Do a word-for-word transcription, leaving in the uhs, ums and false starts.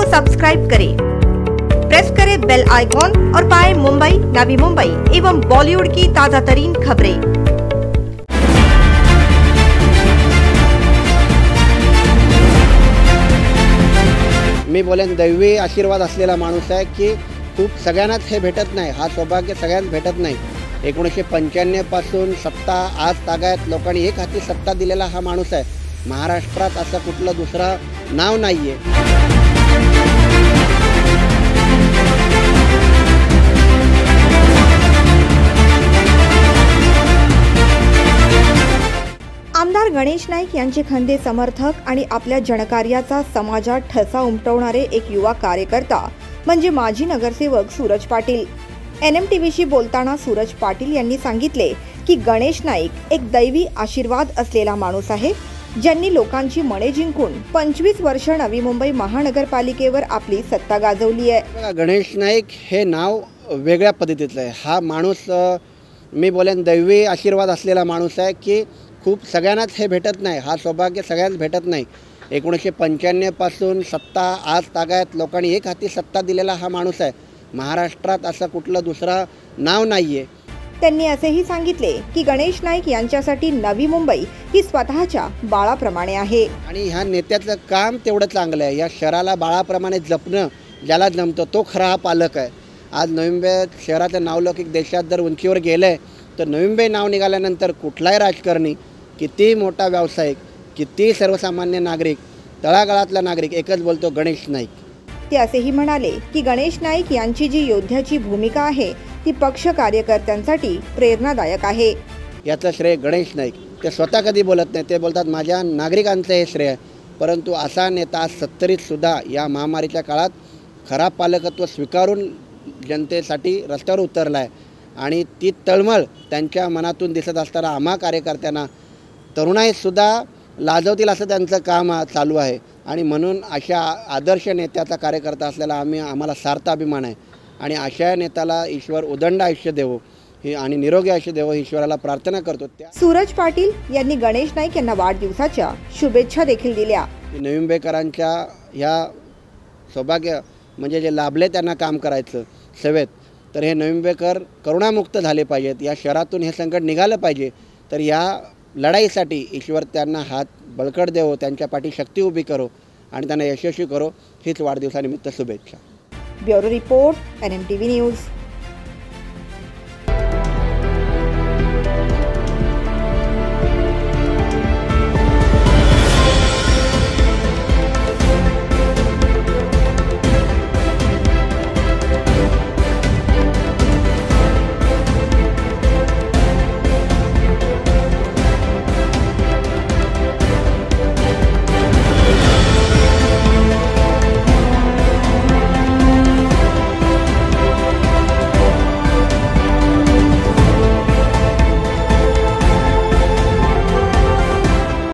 Subscribe करें, press करें bell icon और पाएं मुंबई, नवी मुंबई एवं बॉलीवुड की ताजा तरीन खबरें। मी बोलेन दैवी आशीर्वाद असलेला माणूस आहे की खूप सगळ्यांनाच हे भेटत नाही, हा सौभाग्य सगळ्यांना भेटत नाही। एकोणीसशे पंच्याण्णव पासून सत्ता आज तागायत लोकांनी एक हाती सत्ता दिलेला हा माणूस आहे। महाराष्ट्रात असं कुठलं दुसरं नाव नाहीये। आमदार गणेश नाईक यांचे खंदे समर्थक आणि आपल्या जनकार्याचा समाजात ठसा उमटवणारे एक युवा कार्यकर्ता म्हणजे माजी नगरसेवक Suraj Patil. N M T व्हीशी बोलताना सूरज पाटील यांनी सांगितले की गणेश नाईक एक दैवी आशीर्वाद असलेला माणूस आहे, ज्यांनी लोकांची मने जिंकून पंचवीस वर्ष नवी मुंबई महानगरपालिकेवर आपली सत्ता गाजवली आहे। गणेश नाईक हे नाव वेगळ्या पद्धतीचं आहे। हा माणूस मी बोलेन दैवी आशीर्वाद असलेला माणूस आहे की खूप सगळ्यांनाच हे भेटत नाही, हा सौभाग्य सगळ्यांना भेटत नाही। एकोणीसशे पंच्याण्णव पासून सत्ता आज तागायत लोकांनी एक हाती सत्ता दिलेला हा माणूस आहे। महाराष्ट्रात असं कुठलं दुसरं नाव नाहीये। त्यांनी असेही सांगितले की गणेश नाईक यांच्यासाठी नवी मुंबई ही स्वतःच्या बाळाप्रमाणे आहे आणि ह्या नेत्याचं काम तेवढं चांगलं आहे। या शहराला बाळाप्रमाणे जपणं ज्याला जमतं तो खरा हा पालक आहे। आज नवी मुंबई शहराचं नावलौकिक देशात जर उंचीवर गेलंय तर नवी मुंबई नाव निघाल्यानंतर कुठलाही राजकारणी, किती मोठा व्यावसायिक, किती सर्वसामान्य नागरिक, तळागाळातला नागरिक एकच बोलतो गणेश नाईक। ते असेही म्हणाले की गणेश नाईक यांची जी योद्ध्याची भूमिका आहे ती पक्ष कार्यकर्त्यांसाठी प्रेरणादायक आहे। याचं श्रेय गणेश नाईक ते स्वतः कधी बोलत नाही, ते बोलतात माझ्या नागरिकांचं हे श्रेय आहे। परंतु असा नेता आज सत्तरीत सुद्धा या महामारीच्या काळात खराब पालकत्व स्वीकारून जनतेसाठी रस्त्यावर उतरला आहे आणि ती तळमळ त्यांच्या मनातून दिसत असताना आम्हा कार्यकर्त्यांना तरुणाईसुद्धा लाजवतील असं त्यांचं काम चालू आहे आणि म्हणून अशा आदर्श नेत्याचा कार्यकर्ता असलेला आम्ही आम्हाला सार्थ अभिमान आहे आणि अशा नेत्याला ईश्वर उदंड आयुष्य देवो ही आणि निरोगी आयुष्य देवो ही ईश्वराला प्रार्थना करतो। सूरज पाटील यांनी गणेश नाईक यांना वाढदिवसाच्या शुभेच्छा देखील दिल्या। नवी मुंबईकरांच्या ह्या सौभाग्य म्हणजे जे लाभले त्यांना काम करायचं सेवेत, तर हे नवी मुंबईकर करुणामुक्त झाले पाहिजेत, या शहरातून हे संकट निघालं पाहिजे। तर या लढाईसाठी ईश्वर त्यांना हात बळकट देवो, त्यांच्या पाठी शक्ती उभी करो आणि त्यांना यशस्वी करो हीच वाढदिवसानिमित्त शुभेच्छा। Bureau report, N M T V news.